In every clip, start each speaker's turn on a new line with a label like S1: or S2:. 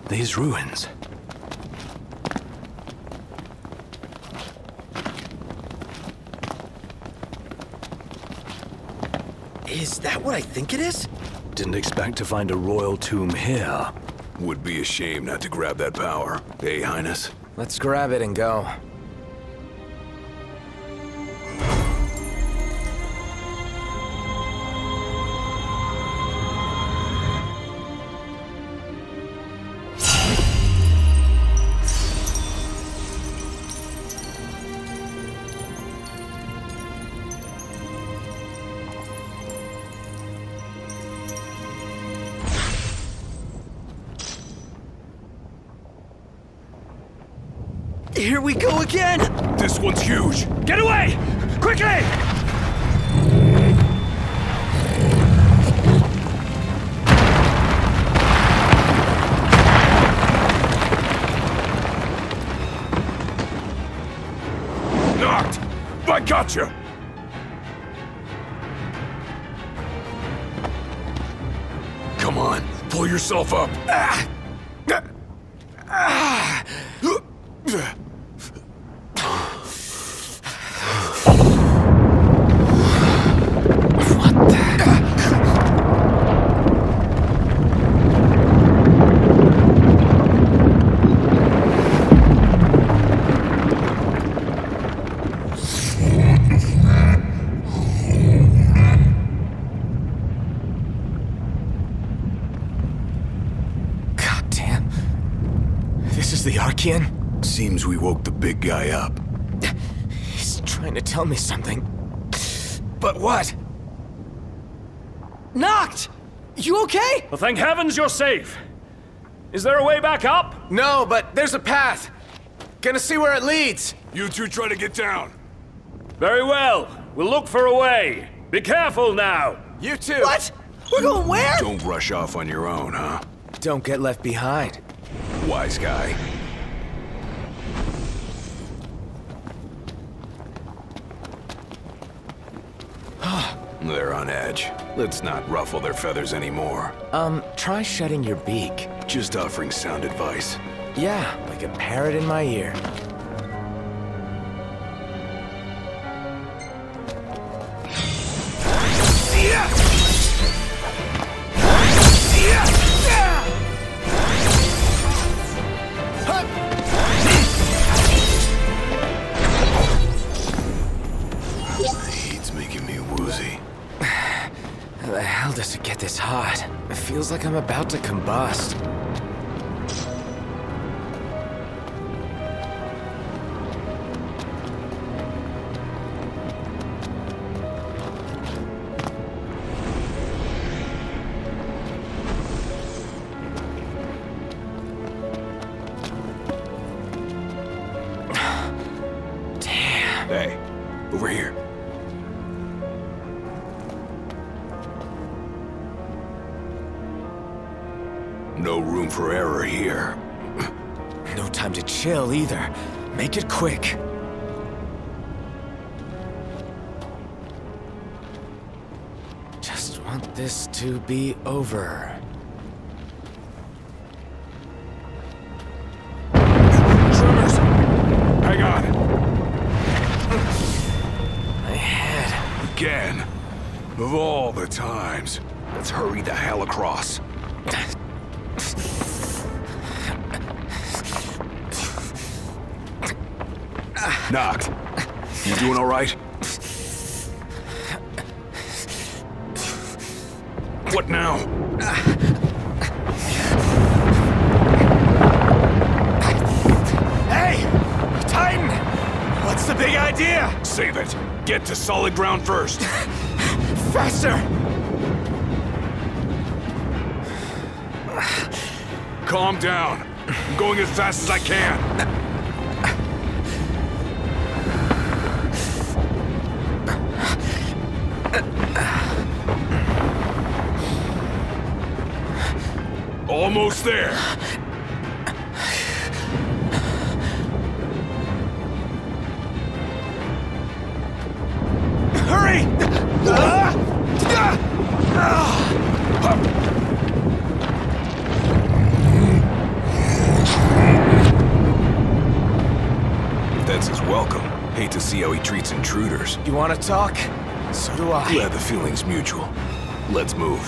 S1: these ruins.
S2: Is that what I think it is?
S1: Didn't expect to find a royal tomb here.
S3: Would be a shame not to grab that power. Hey, Highness.
S2: Let's grab it and go. Here we go again!
S3: This one's huge!
S1: Get away! Quickly!
S3: Knocked! I gotcha! Come on, pull yourself up!
S2: The Archean?
S3: Seems we woke the big guy up.
S2: He's trying to tell me something. But what? Knocked! You okay?
S1: Well, thank heavens you're safe. Is there a way back up?
S2: No, but there's a path. Gonna see where it leads.
S3: You two try to get down.
S1: Very well. We'll look for a way. Be careful now.
S2: You too.
S4: What? We're going where?
S3: Don't rush off on your own, huh?
S2: Don't get left behind.
S3: Wise guy. They're on edge. Let's not ruffle their feathers anymore.
S2: Try shutting your beak.
S3: Just offering sound advice.
S2: Yeah, like a parrot in my ear. How does it get this hot? It feels like I'm about to combust. Damn.
S3: Hey, over here. No room for error here.
S2: No time to chill either. Make it quick. Just want this to be over.
S3: Tremors! Hang on.
S2: My head.
S3: Again. Of all the times. Let's hurry the hell across. Knocked. You doing all right? What now?
S4: Hey! Titan! What's the big idea?
S3: Save it. Get to solid ground first.
S4: Faster!
S3: Calm down. I'm going as fast as I can. Almost there.
S4: Hurry!
S3: see how he treats intruders.
S2: You want to talk? So do I.
S3: Glad the feeling's mutual. Let's move.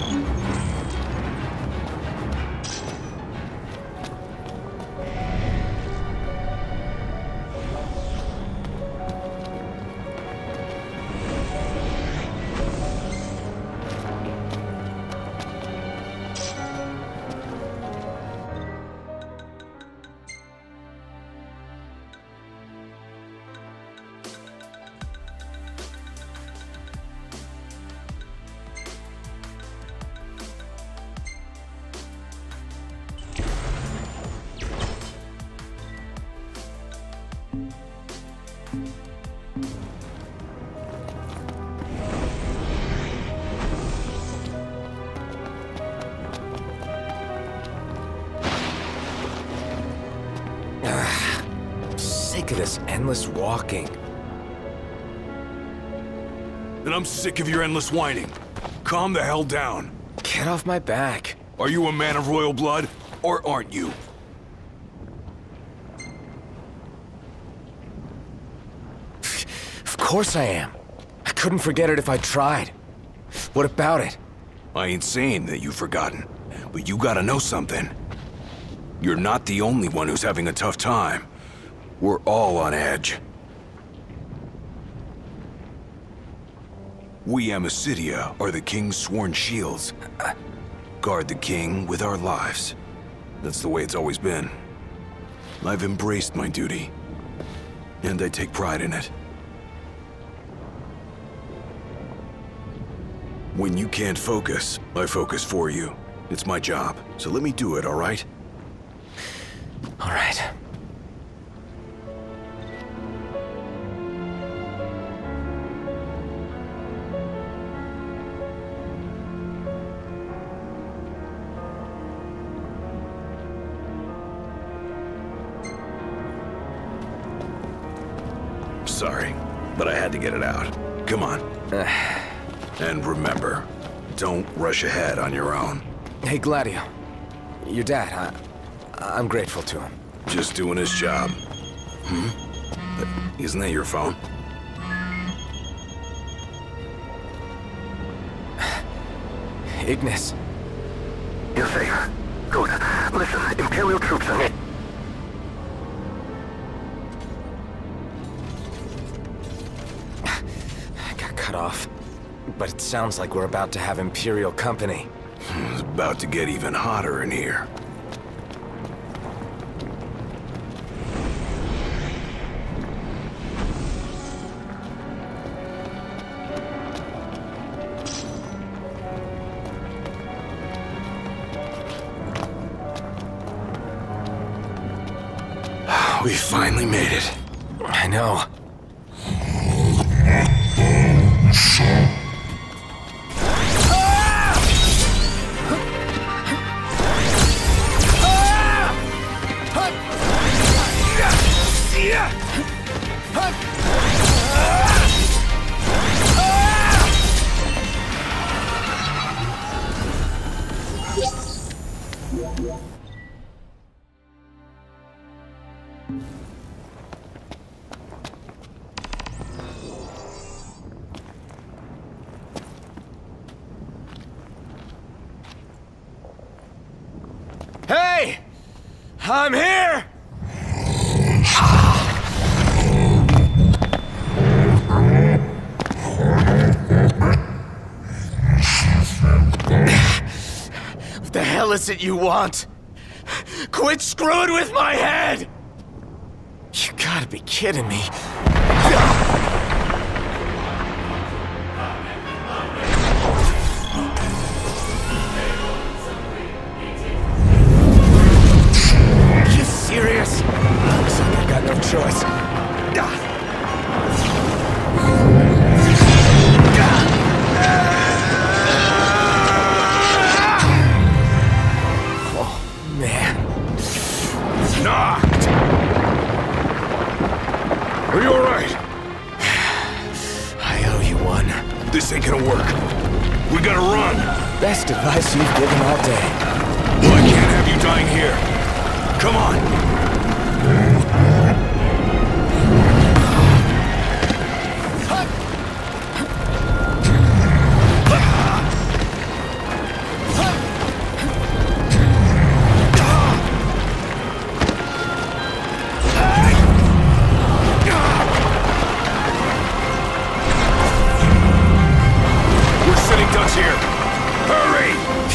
S2: Sick of this endless walking.
S3: And I'm sick of your endless whining. Calm the hell down.
S2: Get off my back.
S3: Are you a man of royal blood, or aren't you?
S2: Of course I am. I couldn't forget it if I tried. What about it?
S3: I ain't saying that you've forgotten, but you gotta know something. You're not the only one who's having a tough time. We're all on edge. We Amicitia are the King's sworn shields. Guard the King with our lives. That's the way it's always been. I've embraced my duty, and I take pride in it. When you can't focus, I focus for you. It's my job, so let me do it, all right?
S2: All right.
S3: Sorry, but I had to get it out. Come on. And remember, don't rush ahead on your own.
S2: Hey, Gladio. Your dad, I'm grateful to him.
S3: Just doing his job. Isn't that your phone?
S2: Ignis.
S5: You're safe. Good. Listen, Imperial troops are near.
S2: Got cut off. But it sounds like we're about to have Imperial company.
S3: It's about to get even hotter in here. We finally made it.
S2: I know. Hey! I'm here! What the hell is it you want? Quit screwing with my head! You gotta be kidding me. You serious? Looks like I got no choice. Oh, man.
S3: Knocked! Are you alright?
S2: I owe you one.
S3: This ain't gonna work. We gotta run!
S2: Best advice you've given all day.
S3: Well, I can't have you dying here. Come on!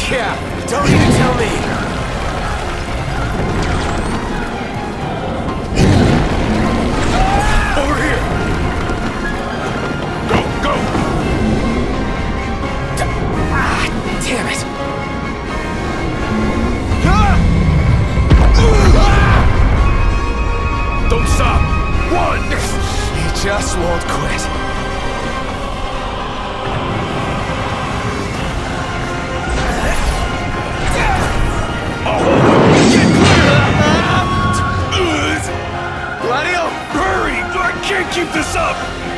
S2: Yeah, don't even tell me.
S1: Over here! Go, go!
S2: Damn it.
S1: Don't stop! One!
S2: He just won't quit. Gladio!
S1: Hurry! I can't keep this up!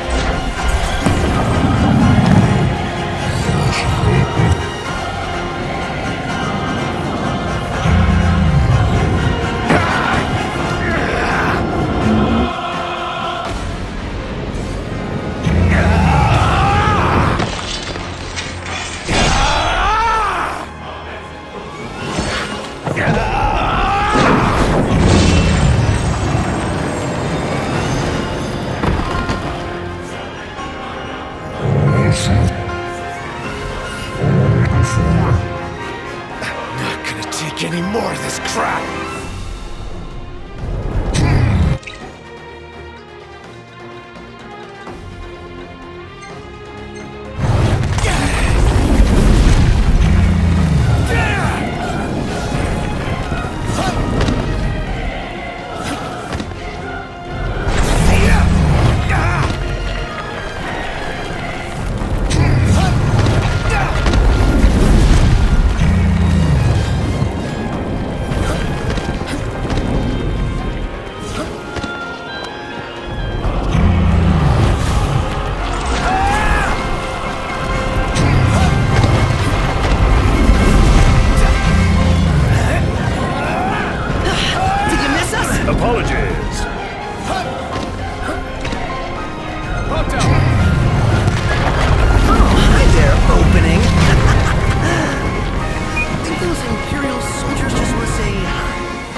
S2: Not gonna take any more of this crap.
S1: Apologies.
S6: Hi there, opening. Think those Imperial soldiers just want to say hi?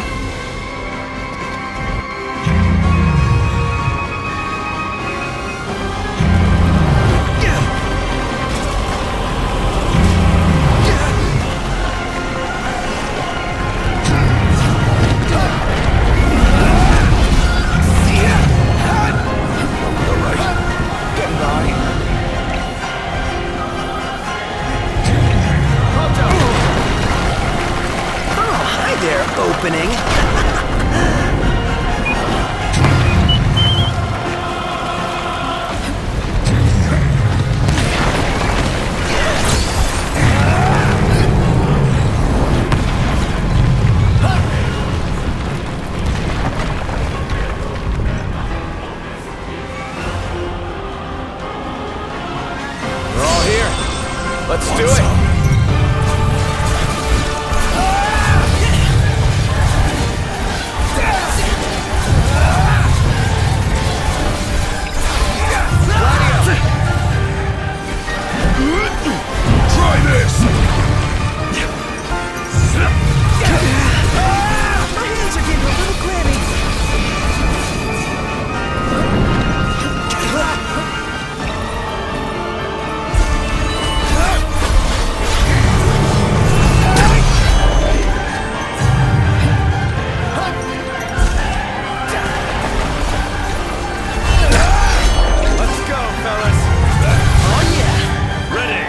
S6: Opening.
S2: We're all here. Let's do it.
S1: Try this!
S6: My hands are getting a little clammy.
S2: Let's go, fellas.
S6: Oh yeah.
S1: Ready!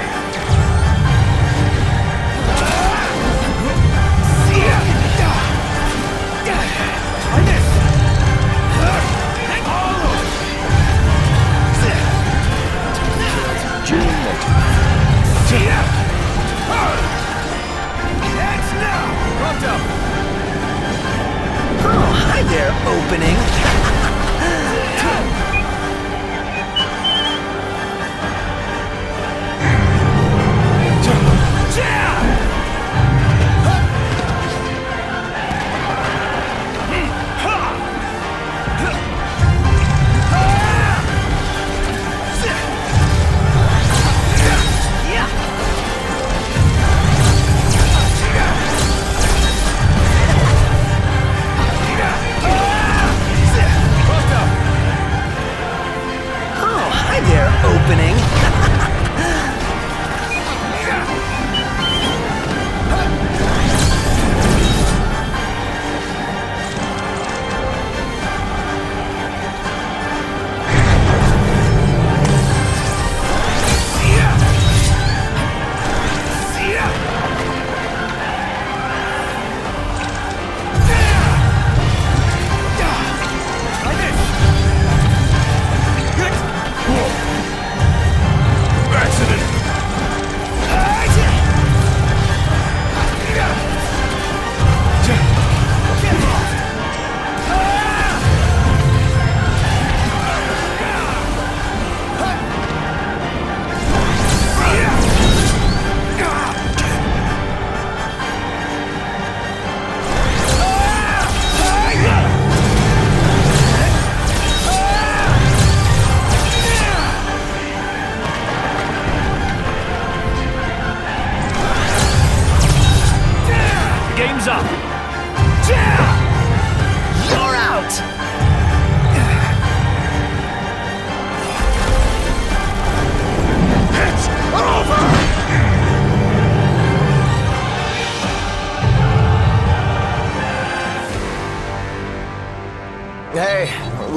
S6: Oh, hi there, opening.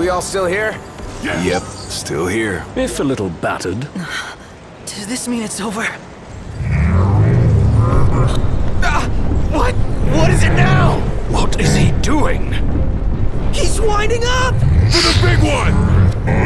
S2: We all still here?
S3: Yep, still here.
S1: If a little battered.
S6: Does this mean it's over?
S2: What? What is it now?
S1: What is he doing?
S6: He's winding up!
S3: For the big one!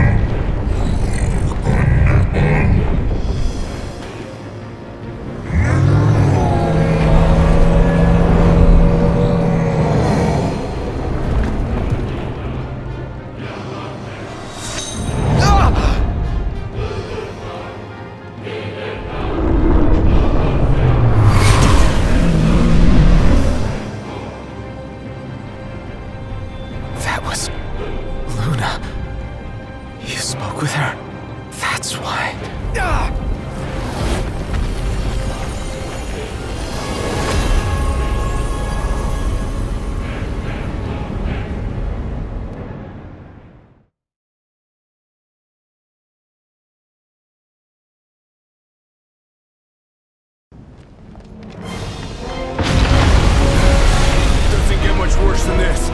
S2: That was Luna. You spoke with her. That's why.
S3: Doesn't get much worse than this.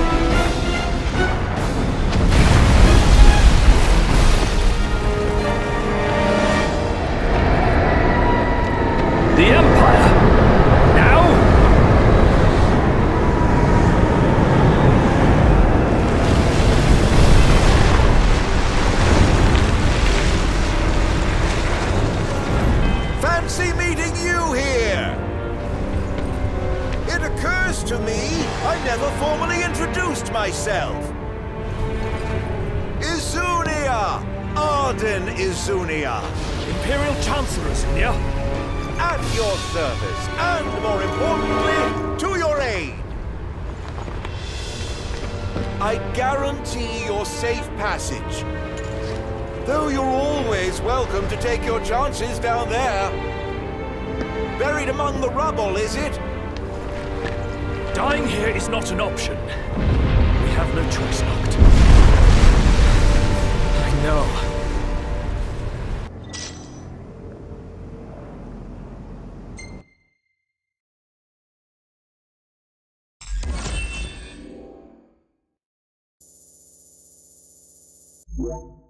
S1: The Empire! Now?
S7: Fancy meeting you here! It occurs to me I never formally introduced myself. Izunia! Arden Izunia!
S1: Imperial Chancellor, Izunia.
S7: At your service, and more importantly, to your aid. I guarantee your safe passage. Though you're always welcome to take your chances down there. Buried among the rubble, is it?
S1: Dying here is not an option. We have no choice, Noct.
S2: I know.
S8: What?